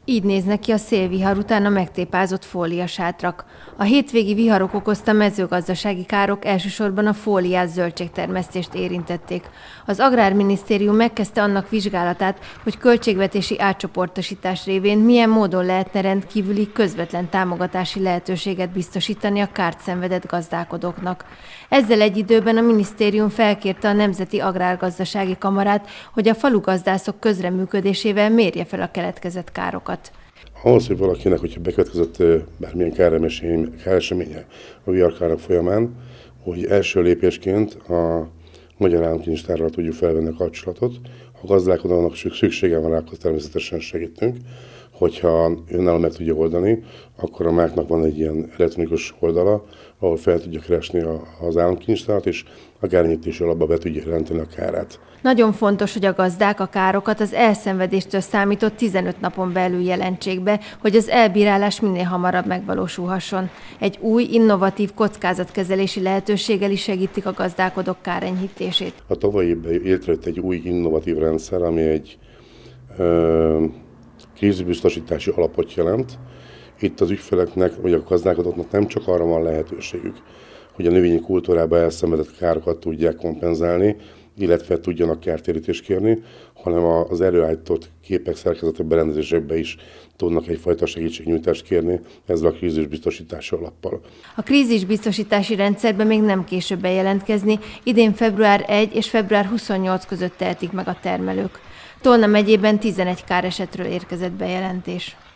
Így néznek ki a szélvihar után a megtépázott fóliasátrak. A hétvégi viharok okozta mezőgazdasági károk elsősorban a fóliás zöldségtermesztést érintették. Az Agrárminisztérium megkezdte annak vizsgálatát, hogy költségvetési átcsoportosítás révén milyen módon lehetne rendkívüli közvetlen támogatási lehetőséget biztosítani a kárt szenvedett gazdálkodóknak. Ezzel egy időben a minisztérium felkérte a Nemzeti Agrárgazdasági Kamarát, hogy a falugazdászok közreműködésével mérje fel a keletkezett károkat. Ahhoz, hogy valakinek, hogyha bekövetkezett bármilyen káreseménye a viharkárok folyamán, hogy első lépésként a Magyar Államkincstárral tudjuk felvenni a kapcsolatot. Ha a gazdálkodónak szüksége van rá, akkor természetesen segítünk. Hogyha önálló meg tudja oldani, akkor a MÁK-nak van egy ilyen elektronikus oldala, ahol fel tudja keresni az államkincstárat, és a kárenyhítési alapba be tudja jelenteni a kárát. Nagyon fontos, hogy a gazdák a károkat az elszenvedéstől számított 15 napon belül jelentsék be, hogy az elbírálás minél hamarabb megvalósulhasson. Egy új, innovatív kockázatkezelési lehetőséggel is segítik a gazdálkodók kárenyhítését. A tavalyi évben létrejött egy új innovatív rendszer, ami egy krízisbiztosítási alapot jelent. Itt az ügyfeleknek, vagy a gazdálkodóknak nem csak arra van lehetőségük, hogy a növényi kultúrában elszenvedett károkat tudják kompenzálni, illetve tudjanak kártérítést kérni, hanem az előállított képek, szerkezetek, berendezésekbe is tudnak egyfajta segítségnyújtást kérni ezzel a krízisbiztosítási alappal. A krízisbiztosítási rendszerben még nem később bejelentkezni, idén február 1 és február 28 között tehetik meg a termelők. Tolna megyében 11 káresetről érkezett bejelentés.